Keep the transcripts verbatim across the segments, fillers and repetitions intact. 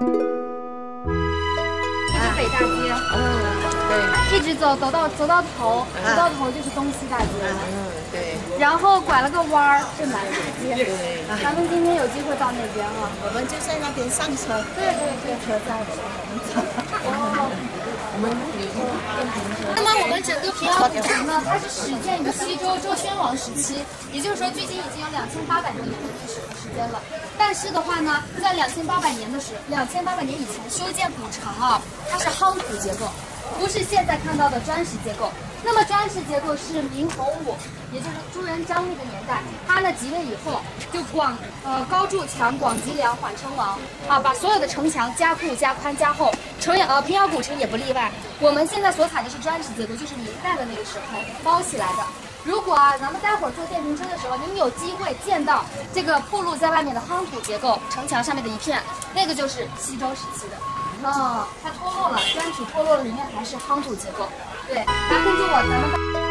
这是北大街，嗯，对，一直走走到走到头，走到头就是东西大街，嗯，对，然后拐了个弯儿是南大街，对，咱们今天有机会到那边哈， 我们就在那边上车， 对对对，车站。哦。 我们那么我们整个平遥古城呢，它是始建于西周周宣王时期，也就是说距今已经有两千八百年的历史时间了。但是的话呢，在两千八百年的时，两千八百年以前修建古城啊，它是夯土结构，不是现在看到的砖石结构。那么砖石结构是明洪武，也就是朱元璋那个年代，他呢即位以后就广呃高筑墙，广积粮，缓称王啊，把所有的城墙加固、加宽、加厚。城呃平遥古城也不例外。我们现在所采的是砖石结构，就是明代的那个时候包起来的。如果啊，咱们待会儿坐电瓶车的时候，您有机会见到这个暴露在外面的夯土结构，城墙上面的一片，那个就是西周时期的。哦，它脱落了，砖体脱落了，里面还是夯土结构。对，来跟着我，咱们。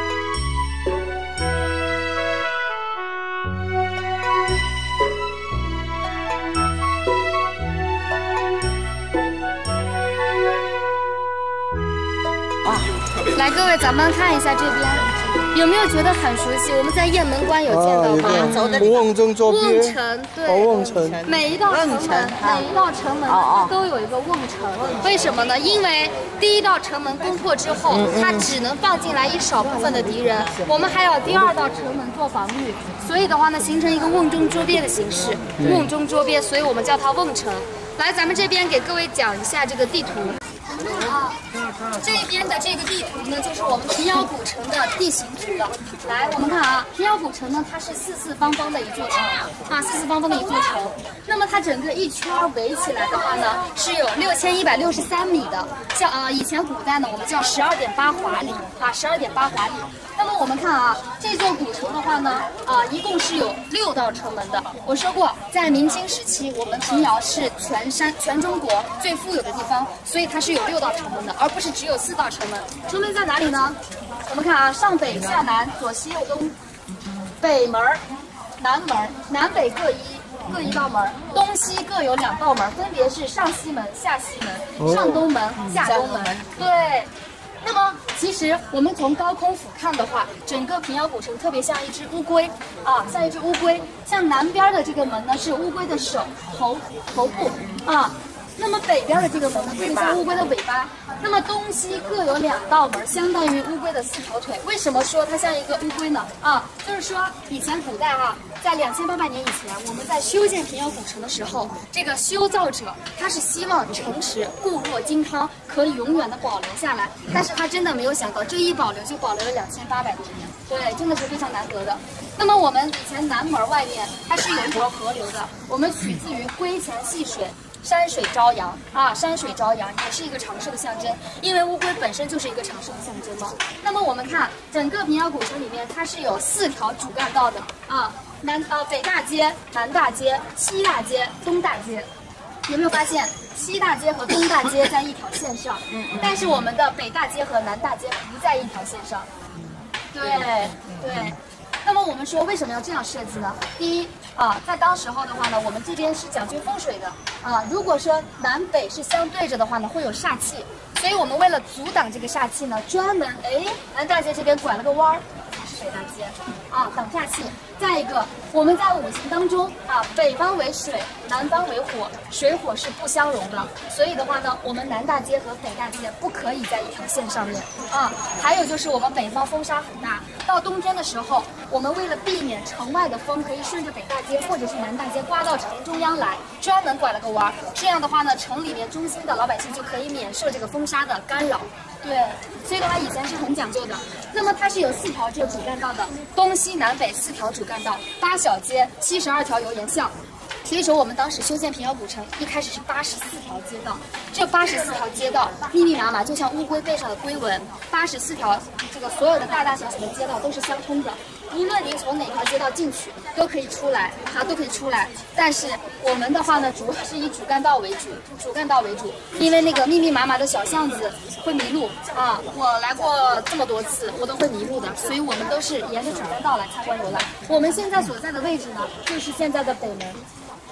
来，各位，咱们看一下这边，有没有觉得很熟悉？我们在雁门关有见到吗？ 走的瓮中周边。 瓮城，对， 瓮城。 每一道城门，每一道城门都有一个瓮城。为什么呢？因为第一道城门攻破之后，它只能放进来一少部分的敌人，我们还有第二道城门做防御，所以的话呢，形成一个瓮中捉鳖的形式。瓮中捉鳖，所以我们叫它瓮城。来，咱们这边给各位讲一下这个地图。 啊，这边的这个地图呢，就是我们平遥古城的地形图了。来，我们看啊，平遥古城呢，它是四四方方的一座城啊，四四方方的一座城。那么它整个一圈围起来的话呢，是有六千一百六十三米的，叫啊，以前古代呢，我们叫十二点八华里啊，十二点八华里。那么我们看啊，这座古城的话呢，啊，一共是有六道城门的。我说过，在明清时期，我们平遥是全山全中国最富有的地方，所以它是有六道城门的，而不是只有四道城门。城门在哪里呢？我们看啊，上北下南，左西右东，北门、南门，南北各一各一道门，东西各有两道门，分别是上西门、下西门、上东门、下东门。对。 那么，其实我们从高空俯瞰的话，整个平遥古城特别像一只乌龟啊，像一只乌龟。像南边的这个门呢，是乌龟的手、头、头部啊。那么北边的这个门呢，特别像乌龟的尾巴。那么东西各有两道门，相当于乌龟的四条腿。为什么说它像一个乌龟呢？啊，就是说以前古代啊，在两千八百年以前，我们在修建平遥古城的时候，这个修造者他是希望城池固若金汤，可以永远的保留下来。但是他真的没有想到，这一保留就保留了两千八百多年。对，真的是非常难得的。那么我们以前南门外面它是有一条河流的，我们取自于龟前戏水。 山水朝阳啊，山水朝阳也是一个长寿的象征，因为乌龟本身就是一个长寿的象征嘛。那么我们看整个平遥古城里面，它是有四条主干道的啊，南呃北大街、南大街、西大街、东大街。有没有发现西大街和东大街在一条线上？嗯，但是我们的北大街和南大街不在一条线上。对对。 那么我们说为什么要这样设计呢？第一啊，在当时候的话呢，我们这边是讲究风水的啊。如果说南北是相对着的话呢，会有煞气，所以我们为了阻挡这个煞气呢，专门哎南大街这边拐了个弯儿，是北大街啊，挡煞气。再一个，我们在五行当中啊，北方为水，南方为火，水火是不相容的，所以的话呢，我们南大街和北大街不可以在一条线上面啊。还有就是我们北方风沙很大，到冬天的时候。 我们为了避免城外的风可以顺着北大街或者是南大街刮到城中央来，专门拐了个弯儿。这样的话呢，城里面中心的老百姓就可以免受这个风沙的干扰。对，所以的话以前是很讲究的。那么它是有四条这个主干道的，东西南北四条主干道，八小街，七十二条油盐巷。 所以说，我们当时修建平遥古城，一开始是八十四条街道，这八十四条街道密密麻麻，就像乌龟背上的龟纹。八十四条这个所有的大大小小的街道都是相通的，无论您从哪条街道进去，都可以出来，啊，都可以出来。但是我们的话呢，主要是以主干道为主，主干道为主，因为那个密密麻麻的小巷子会迷路啊。我来过这么多次，我都会迷路的，所以我们都是沿着主干道来参观游览。我们现在所在的位置呢，就是现在的北门。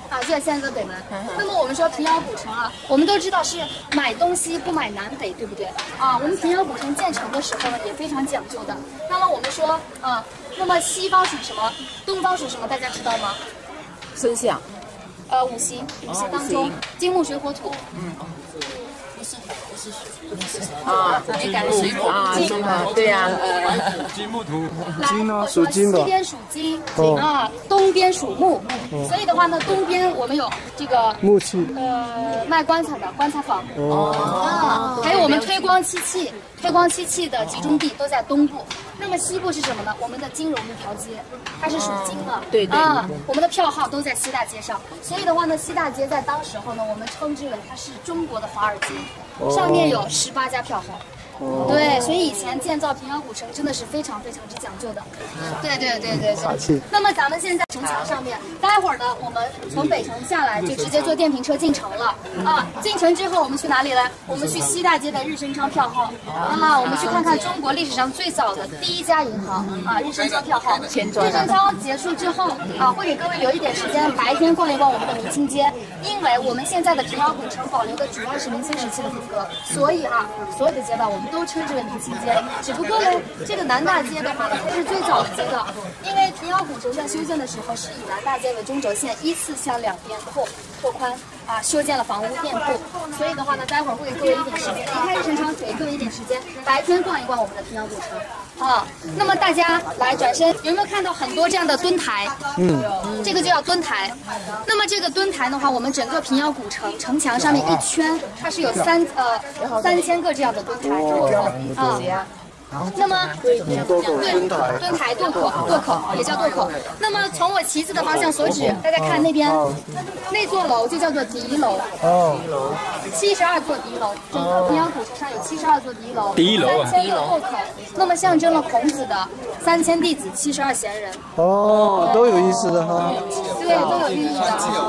啊，就在西安的北门。那么我们说平遥古城啊，我们都知道是买东西不买南北，对不对？啊，我们平遥古城建成的时候呢，也非常讲究的。那么我们说，啊，那么西方属什么？东方属什么？大家知道吗？ 生肖。 呃，五行，五行当中，金木水火土。 嗯。不是，不是水。啊，你改水果啊？金啊，对呀。 金木土。 金呢？属金的。 西边属金，啊，东边属木。所以的话呢，东边我们有这个木器。 呃，卖棺材的棺材坊。哦。还有我们推光漆器，推光漆器的集中地都在东部。那么西部是什么呢？我们的金融一条街，它是属金的。 对对。 啊，我们的票号都在西大街上。所以的话呢，西大街在当时候呢，我们称之为它是中国的华尔街，上面有十八家票号。对，所以以前建造平遥古城真的是非常非常之讲究的。对对对对对。那么咱们现在城墙上面，待会儿呢，我们从北城下来就直接坐电瓶车进城了啊。进城之后，我们去哪里呢？我们去西大街的日升昌票号啊，我们去看看中国历史上最早的第一家银行啊，日升昌票号。日升昌结束之后啊，会给各位留一点时间，白天逛一逛我们的明清街，因为我们现在的平遥古城保留的主要是明清时期的风格，所以啊，所有的街道我们都称之为明清街。只不过呢，这个南大街的话呢，它是最早的街道，因为平遥古城在修建的时候是以南大街为中轴线，依次向两边拓拓宽啊，修建了房屋店铺。所以的话呢，待会儿会给各位一点时间，离开日升昌给各位一点时间，白天逛一逛我们的平遥古城。啊，那么大家来转身，有没有看到很多这样的墩台？嗯，这个就叫墩台。那么这个墩台的话，我们整个平遥古城城墙上面一圈，它是有三呃三千个这样的墩台垛口啊。那么对墩台垛口垛口也叫垛口。那么从我旗子的方向所指，大家看那边那座楼就叫做敌楼。哦，七十二座敌楼，整个平遥古城上有七十二座敌楼， 敌楼三千个垛口，那么象征了孔子的三千弟子七十二贤人。 哦，都有意思的哈。 对，都有寓意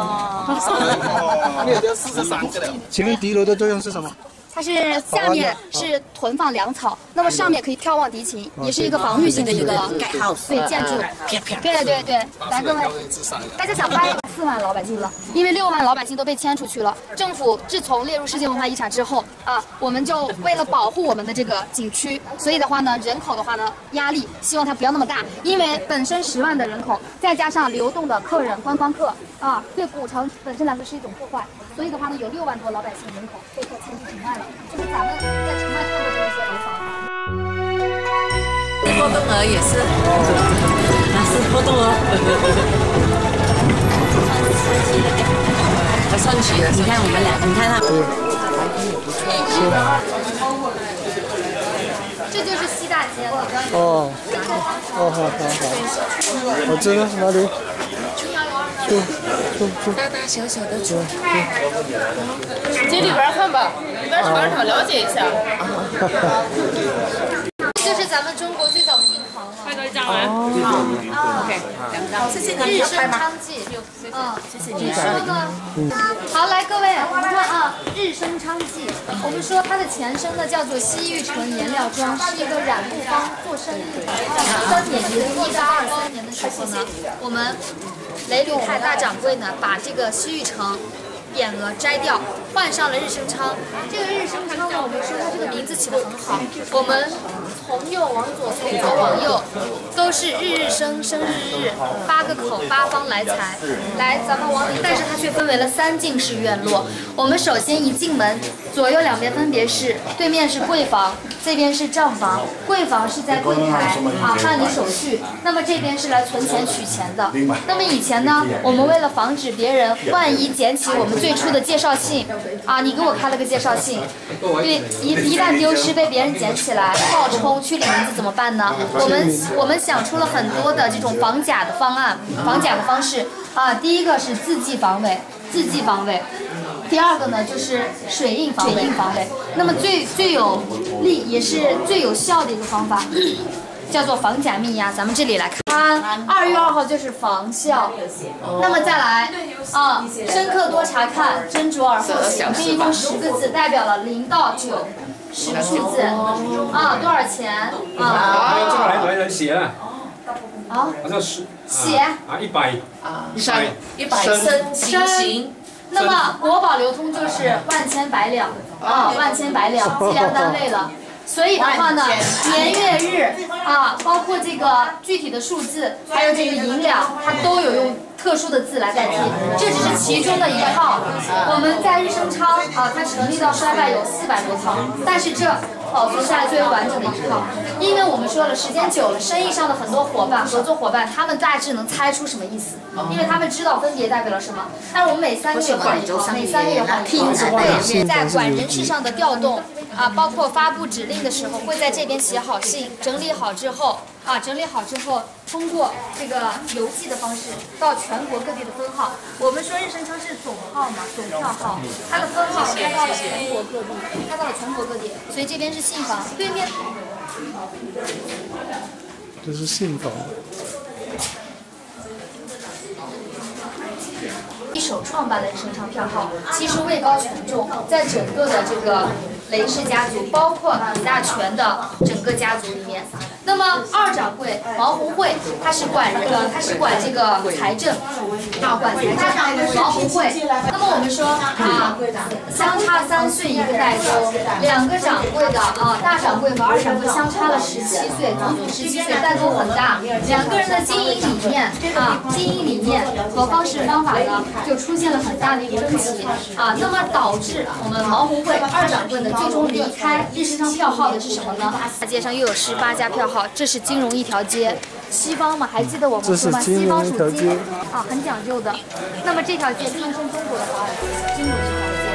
的。 请问敌楼的作用是什么？ 它是下面是囤放粮草，那么上面可以眺望敌情，也是一个防御性的一个对建筑。对对对，来各位，大家想掰四万老百姓了，因为六万老百姓都被迁出去了。政府自从列入世界文化遗产之后啊，我们就为了保护我们的这个景区，所以的话呢，人口的话呢压力希望它不要那么大，因为本身十万的人口，再加上流动的客人、观光客啊，对古城本身来说是一种破坏。所以的话呢，有六万多老百姓人口被迫迁出城外了，就是咱们在城外看过的那些楼房。 波动鹅也是，那是波动鹅。我上去了，你看我们俩，你看他。 这就是西大街了。 哦，哦，好好好，我知道是哪里。 大大小小的猪， 进里边看吧，里边尝尝了解一下。 这就是咱们中国最早的银行了。 快点讲完。 啊 ，OK， 两张，谢谢你。 日升昌记，嗯，谢谢你。说呢？好，来各位，我们看啊，日升昌记，我们说它的前身呢叫做西域城颜料庄，是一个染布坊做生意的。三点零一到二三年的时候呢，我们雷吕泰大掌柜呢把这个西域城匾额摘掉，换上了日升昌。这个日升昌呢，我们说它这个名字起得很好。我们从右往左，从左往右，都是日日升，升日日，八个口，八方来财。来，咱们往里，但是它却分为了三进式院落。我们首先一进门，左右两边分别是，对面是柜房，这边是账房。柜房是在柜台啊办理手续，那么这边是来存钱取钱的。那么以前呢，我们为了防止别人万一捡起我们最初的介绍信啊，你给我开了个介绍信，对，一一旦丢失被别人捡起来冒充去领名字怎么办呢？我们我们想出了很多的这种防假的方案，防假的方式啊。第一个是字迹防伪，字迹防伪。第二个呢就是水印防伪，水印防伪。那么最最有利也是最有效的一个方法，叫做防假密押。咱们这里来看，二月二号就是防效。那么再来啊，深刻多查看，斟酌而后行，这一共十个字，代表了零到九。十个数字啊，多少钱啊？ 这个来来来写了。 啊， 好像是血啊，一百啊，山一百升行行。 那么国宝流通就是万千百两啊，万千百两计量单位了。所以的话呢，年月日啊，包括这个具体的数字，还有这个银两，它都有用特殊的字来代替。这只是其中的一套。我们在日升昌啊，它成立到衰败有四百多套，但是这保存下来最为完整的一套。因为我们说了，时间久了，生意上的很多伙伴、合作伙伴，他们大致能猜出什么意思，因为他们知道分别代表了什么。但是我们每三个月换一套，每三个月换一套。对，在管人事上的调动。啊，包括发布指令的时候，会在这边写好信，整理好之后，啊，整理好之后，通过这个邮寄的方式到全国各地的分号。我们说日升昌是总号嘛，总票号，它的分号开到了全国各地，开到了全国各地，所以这边是信房，对面。 这是信房。 一手创办的日升昌票号，其实位高权重，在整个的这个雷氏家族，包括李大全的整个家族里面。那么二掌柜毛红会，他是管人的，他是管这个财政，啊，管财政。毛红会。那么我们说啊，相差三岁一个代沟，两个掌柜的啊，大掌柜和二掌柜相差了十七岁，足足十七岁，代沟很大。两个人的经营理念啊，经营理念和方式方法呢，就出现了很大的一个分歧啊。那么导致我们毛红会二掌柜呢，最终离开日升昌票号的是什么呢？大街上又有十八家票号。这是金融一条街，西方嘛，还记得我们说吗？西方属金啊，很讲究的。那么这条街堪称中国的华尔街，金融一条街。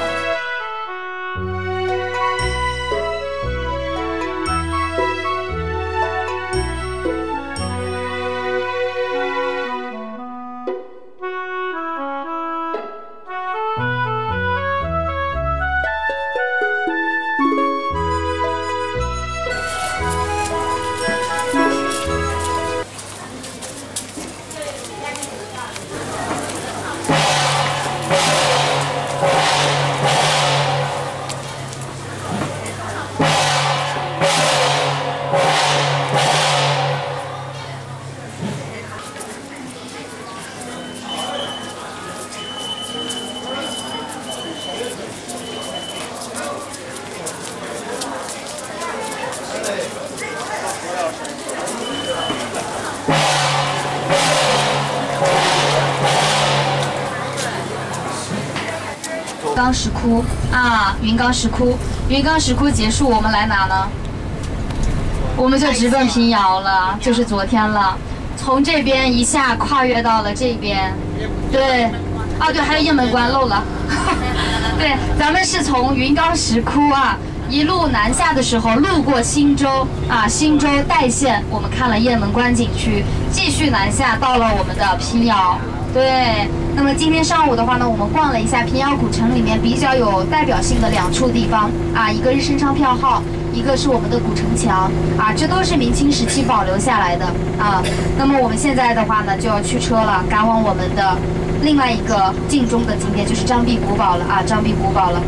云冈石窟啊，云冈石窟，云冈石窟结束，我们来哪呢？我们就直奔平遥了，就是昨天了。从这边一下跨越到了这边，对，啊对，还有雁门关漏了。对，咱们是从云冈石窟啊一路南下的时候，路过忻州啊，忻州代县，我们看了雁门关景区，继续南下到了我们的平遥。对，那么今天上午的话呢，我们逛了一下平遥古城里面比较有代表性的两处地方啊，一个日升昌票号，一个是我们的古城墙啊，这都是明清时期保留下来的啊。那么我们现在的话呢，就要驱车了，赶往我们的另外一个晋中的景点，就是张壁古堡了啊，张壁古堡了。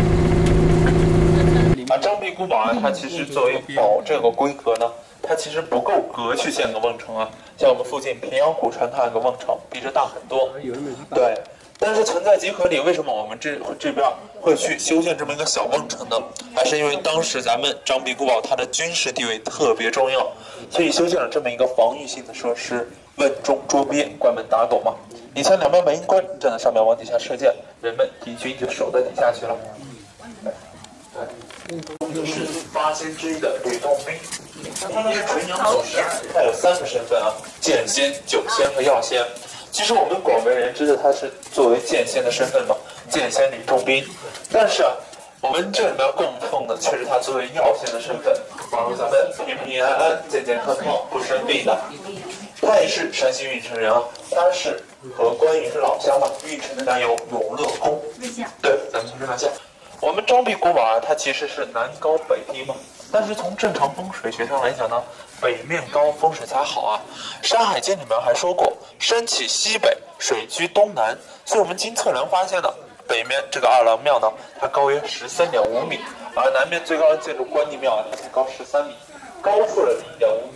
啊，张壁古堡啊，它其实作为堡这个规格呢，它其实不够格去建个瓮城啊。像我们附近平遥古城，它有个瓮城，比这大很多。对，但是存在即合理，为什么我们这这边会去修建这么一个小瓮城呢？还是因为当时咱们张壁古堡它的军事地位特别重要，所以修建了这么一个防御性的设施，瓮中捉鳖，关门打狗嘛。以前两边门关站在上面往底下射箭，人们敌军就守在底下去了。对，是八仙之一的吕洞宾，他是纯阳祖师，他有三个身份啊：剑仙、酒仙和药仙。其实我们广为人知的，他是作为剑仙的身份嘛，剑仙吕洞宾。但是啊，我们这里面供奉的却是他作为药仙的身份，保佑咱们平平安安、健健康康、不生病的。他也是山西运城人啊，他是和关羽是老乡嘛，运城的南有永乐宫。对，咱们从这来讲。我们张壁古堡啊，它其实是南高北低嘛，但是从正常风水学上来讲呢，北面高风水才好啊。《山海经》里面还说过，山起西北，水居东南，所以我们经测量发现呢，北面这个二郎庙呢，它高约十三点五米，而南面最高的建筑关帝庙啊，它才高十三米，高出了零点五米。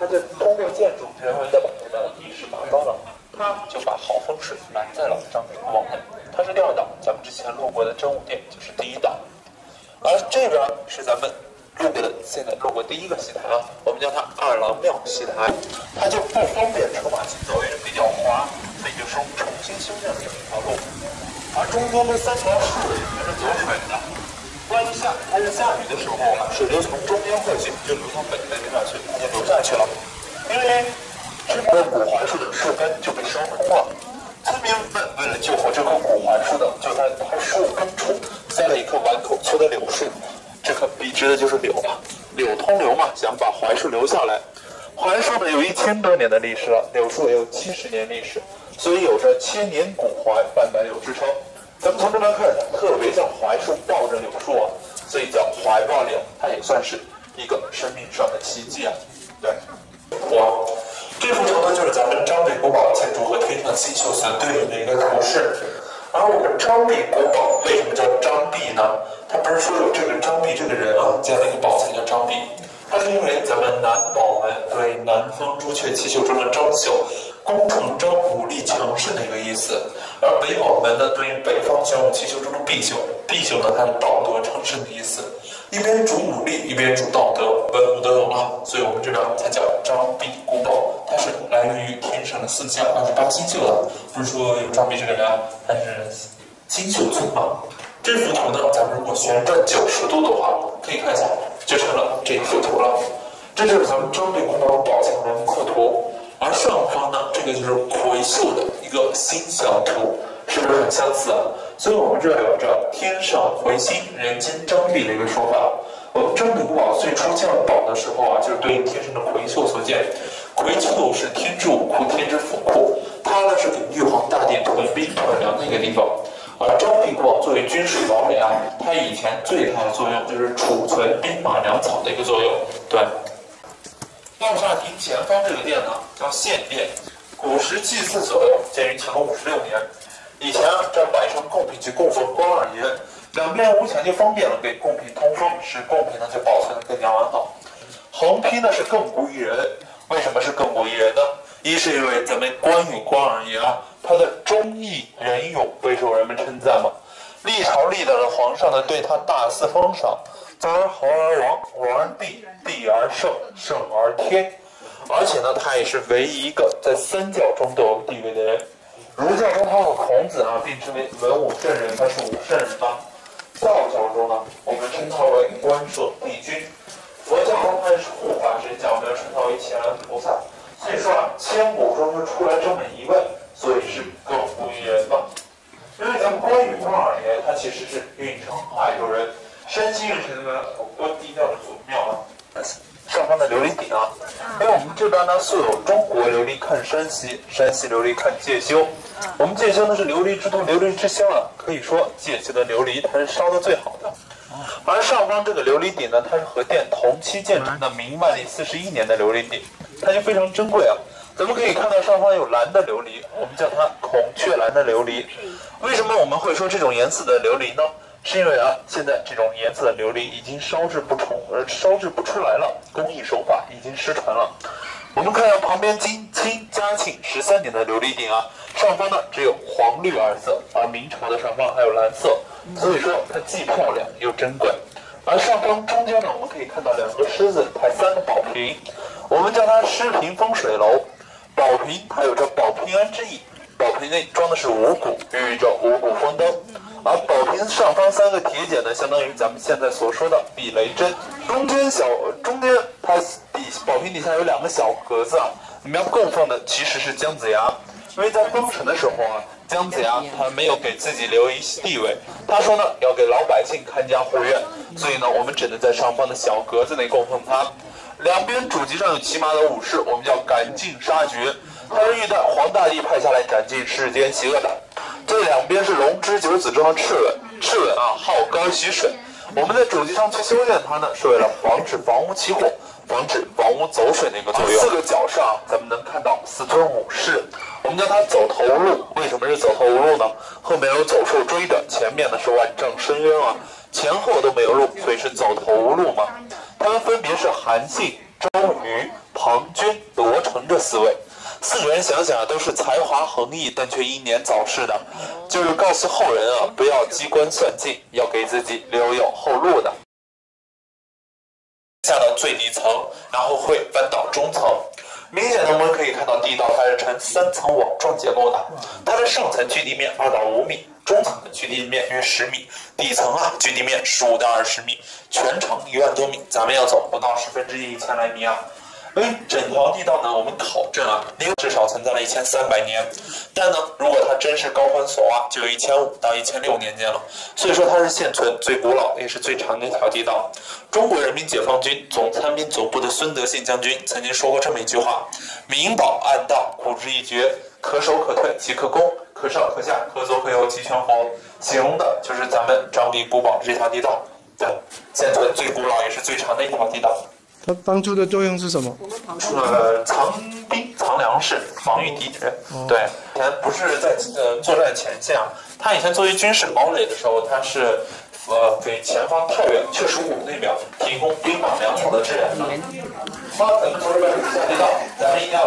他就通过建筑人为的把这个地势拔高了，他就把好风水拦在了张北国王门。它是第二岛，咱们之前路过的真武殿就是第一岛，而这边是咱们路过的现在路过第一个戏台啊，我们叫它二郎庙戏台，它就不方便车马行走，也是比较滑，所以就说重新修建了这么一条路。而中间这三条树也是走水的，万一下它是下雨的时候啊，水流从中间过去就流到北边那边去，它就流下去了，因为这棵古槐树的树根就被烧空了。村民们为了救活这棵古槐树的，就在它树根处栽了一棵碗口粗的柳树，这棵笔直的就是柳啊，柳通流嘛，想把槐树留下来。槐树呢有一千多年的历史了，柳树也有七十年历史，所以有着千年古槐半百柳之称。咱们从这边看，特别像槐树抱着柳树啊，所以叫槐抱柳，它也算是一个生命上的奇迹啊。对，哇。这幅图呢，就是咱们张北国宝建筑和天上星宿所对应的一个图示。而我们张璧国宝为什么叫张璧呢？他不是说有这个张璧这个人啊，建了一个宝才叫张璧，他是因为咱们南宝门对南方朱雀七宿中的张宿，功成张武力强盛的一个意思。而北宝门呢，对应北方玄武七宿中的赑宿，赑宿呢，它是道德昌盛的意思。一边主武力，一边主道德，文武都有了，所以我们这边才叫张璧国宝。它是来源于天上的四象，二十八星宿的，不是说有张璧这个人，但是星宿村嘛。这幅图呢，咱们如果旋转九十度的话，可以看一下，就成了这一幅图了。这就是咱们张璧国宝宝强人刻图，而上方呢，这个就是魁宿的一个星象图，是不是很相似啊？所以我们这有着天上魁星，人间张璧的一个说法。我们张璧国宝最初建宝的时候啊，就是对应天上的魁宿所建。魁宿是天之武库，天之府库，它呢是给玉皇大帝屯兵屯粮的一个地方。而张璧国宝作为军事堡垒啊，它以前最大的作用就是储存兵马粮草的一个作用。对。大厦亭前方这个殿呢，叫献殿，古时祭祀所用，建于乾隆五十六年。以前啊，这摆上贡品去供奉关二爷，两边无墙就方便了给贡品通风，使贡品呢就保存得更加完好。横批呢是亘古一人，为什么是亘古一人呢？一是因为咱们关羽关二爷啊，他的忠义仁勇备受人们称赞嘛。历朝历代的皇上呢对他大肆封赏，则而侯而王，王而帝，帝而圣，圣而天。而且呢，他也是唯一一个在三教中都有地位的人。儒教中他有孔子啊，并称为文武圣人，他是武圣人嘛。道教中呢，我们称他为关圣帝君。佛教中他是护法之教，我们要称他为乾安菩萨。所以说啊，千古中就出来这么一位，所以是亘古一人嘛。因为咱们关羽关二爷，他其实是运城爱州人，山西运城那个关帝庙的祖庙啊。上方的琉璃顶啊，因为我们这边呢素有中国琉璃看山西，山西琉璃看介休。我们介休呢是琉璃之都，琉璃之乡啊，可以说介休的琉璃它是烧的最好的。而上方这个琉璃顶呢，它是和殿同期建成的明万历四十一年的琉璃顶，它就非常珍贵啊。咱们可以看到上方有蓝的琉璃，我们叫它孔雀蓝的琉璃。为什么我们会说这种颜色的琉璃呢？是因为啊，现在这种颜色的琉璃已经烧制不出，呃，烧制不出来了，工艺手法已经失传了。我们看到旁边金清嘉庆十三年的琉璃顶啊，上方呢只有黄绿二色，而明朝的上方还有蓝色，所以说它既漂亮又珍贵。而上方中间呢，我们可以看到两个狮子抬三个宝瓶，我们叫它狮屏风水楼。宝瓶它有着保平安之意，宝瓶内装的是五谷，寓意着五谷丰登。而宝瓶上方三个铁剪呢，相当于咱们现在所说的避雷针。中间小中间它底宝瓶底下有两个小格子啊，我们要供奉的其实是姜子牙。因为在封神的时候啊，姜子牙他没有给自己留一地位，他说呢要给老百姓看家护院，所以呢我们只能在上方的小格子内供奉他。两边主级上有骑马的武士，我们叫赶尽杀绝，他是欲待皇大帝派下来斩尽世间邪恶的。这两边是龙之九子中的赤吻，赤吻啊好高喜水。我们在主级上去修炼它呢，是为了防止房屋起火，防止房屋走水的一个作用。四个角上咱们能看到四尊武士，我们叫它走投无路。为什么是走投无路呢？后面有走兽追着，前面呢是万丈深渊啊，前后都没有路，所以是走投无路嘛。他们分别是韩信、 周瑜、庞涓、罗成这四位。四个人想想都是才华横溢，但却英年早逝的，就是告诉后人啊，不要机关算尽，要给自己留有后路的。下到最底层，然后会翻到中层。明显的我们可以看到地道它是呈三层网状结构的，它的上层距地面二到五米，中层的距地面约十米，底层啊距地面十五到二十米，全长一万多米，咱们要走不到十分之一一千来米啊。哎，整条地道呢，我们考证啊，至少存在了一千三百年。但呢，如果它真是高欢所挖，就有一千五到一千六年间了。所以说它是现存最古老也是最长的一条地道。中国人民解放军总参兵总部的孙德信将军曾经说过这么一句话：明宝暗道，古之一绝，可守可退，即可攻；可上可下，可左可右，即全活。形容的就是咱们张臂古堡这条地道。对，现存最古老也是最长的一条地道。 它当初的作用是什么？ 呃，藏兵、藏粮食，防御敌人。哦、对，以前不是在呃作战前线啊，他以前作为军事堡垒的时候，他是呃给前方太原确属谷那边提供兵马粮草的支援的。好，咱们同志们下地道，咱们一定要。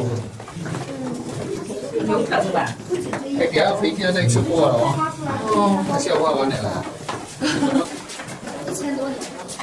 不用看出来。 哎，第二飞机那吃过了哦。哦，他消化完了。 一千多年。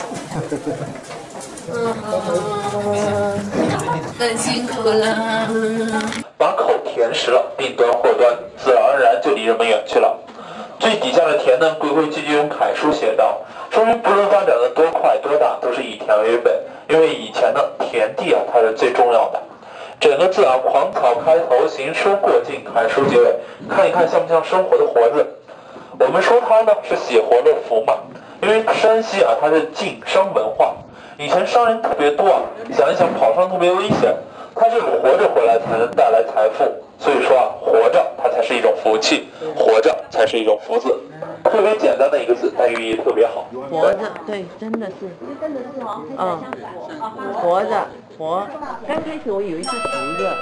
更辛苦了。 把口填实了，并端货端，自然而然就离人们远去了。最底下的田呢，规规矩矩用楷书写道，说明不论发展的多快多大，都是以田为本。因为以前呢，田地啊，它是最重要的。整个字啊，狂草开头，行书过境，楷书结尾，看一看像不像生活的活字？我们说它呢是写活乐福嘛，因为山西啊，它是晋商文化。以前商人特别多啊，想一想跑商特别危险，他只有活着回来才能带来财富，所以说啊，活着它才是一种福气，活着才是一种福字，特别简单的一个字，但寓意特别好。 活着，对，真的是， 真的是哦， 嗯，活着，活。刚开始我以为是福着。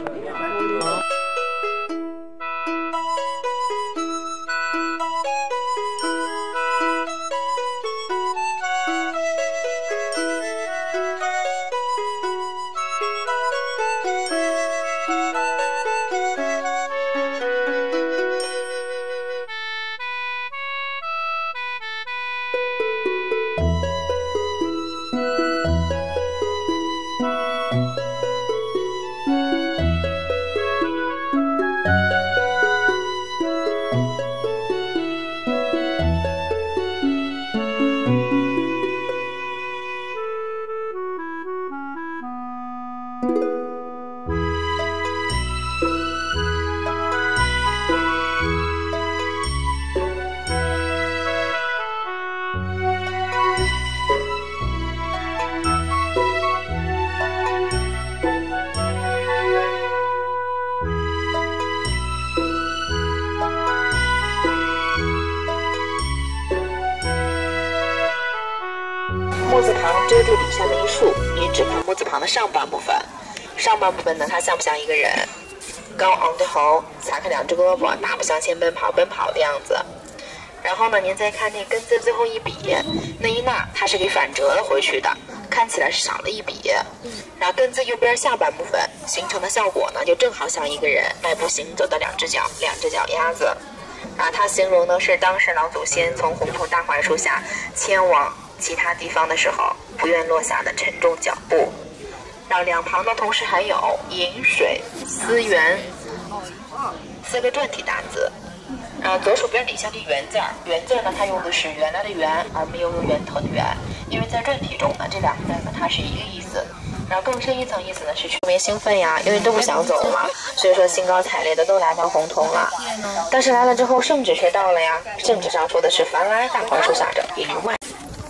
木字旁遮住底下的一竖，你只看木字旁的上半部分。上半部分呢，它像不像一个人？高昂的头，撒开两只胳膊，大步向前奔跑，奔跑的样子。然后呢，您再看那根字最后一笔，那一捺它是给反折了回去的，看起来是少了一笔。然后根字右边下半部分形成的效果呢，就正好像一个人迈步行走的两只脚，两只脚丫子。啊，它形容的是当时老祖先从红桐大槐树下迁往其他地方的时候，不愿落下的沉重脚步。然后两旁呢，同时还有饮水、思源四个篆体大字。然后左手边底下的圆字儿，圆字呢，它用的是原来的圆，而没有用源头的源，因为在篆体中呢，这两个字呢，它是一个意思。然后更深一层意思呢，是特别兴奋呀，因为都不想走了，所以说兴高采烈的都来到红桐了。但是来了之后，圣旨却到了呀，圣旨上说的是凡来大槐树下者一律外。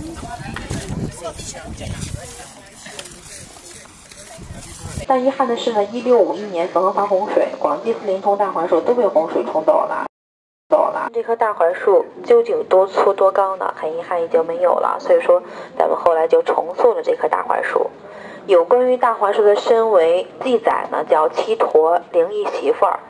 但遗憾的是呢，一六五一年汾河发洪水，广济、临潼大槐树都被洪水冲走了。走了。这棵大槐树究竟多粗多高呢？很遗憾已经没有了。所以说，咱们后来就重塑了这棵大槐树。有关于大槐树的身为记载呢，叫七陀灵异媳妇儿。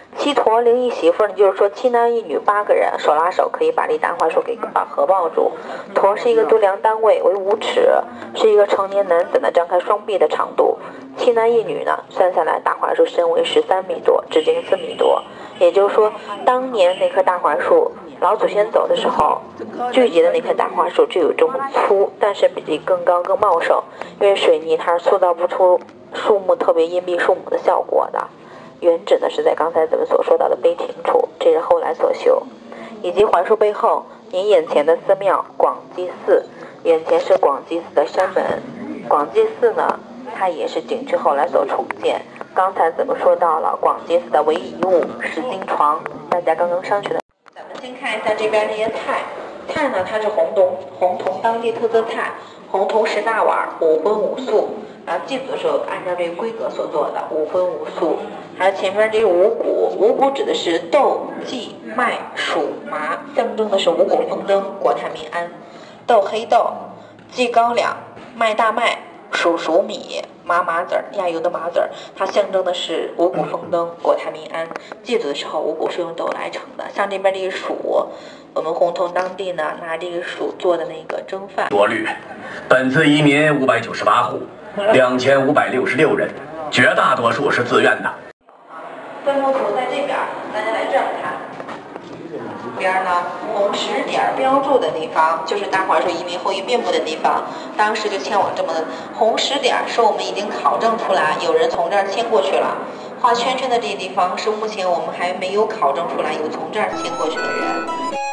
七坨零一媳妇呢，就是说七男一女八个人手拉手可以把这大槐树给把合抱住。坨是一个度量单位，为五尺，是一个成年男子呢张开双臂的长度。七男一女呢，算下来大槐树身为十三米多，直径四米多。也就是说，当年那棵大槐树老祖先走的时候，聚集的那棵大槐树就有这么粗，但是比这更高更茂盛，因为水泥它是塑造不出树木特别荫蔽树木的效果的。原址呢是在刚才咱们所说到的碑亭处，这是后来所修。以及槐树背后，您眼前的寺庙广济寺，眼前是广济寺的山门。广济寺呢，它也是景区后来所重建。刚才咱们说到了广济寺的唯一遗物石经床，大家刚刚上去的。咱们先看一下这边这些菜，菜呢它是红铜，红铜当地特色菜，红铜十大碗，五荤五素。然后祭祖的时候按照这个规格所做的，五荤五素。还有前面这是五谷，五谷指的是豆、稷、麦、黍、麻，象征的是五谷丰登，国泰民安。豆黑豆，稷高粱，麦大麦，黍熟米，麻麻籽儿，压油的麻籽儿，它象征的是五谷丰登，国泰民安。祭祖的时候，五谷是用豆来盛的。像这边这个黍，我们洪洞当地呢拿这个黍做的那个蒸饭。 多率，本次移民五百九十八户，两千五百六十六人，绝大多数是自愿的。 分布图在这边，大家来这儿看。这边呢，红石点标注的地方，就是大槐树移民后裔遍布的地方。当时就迁往这么的红石点，是我们已经考证出来，有人从这儿迁过去了。画圈圈的这些地方，是目前我们还没有考证出来有从这儿迁过去的人。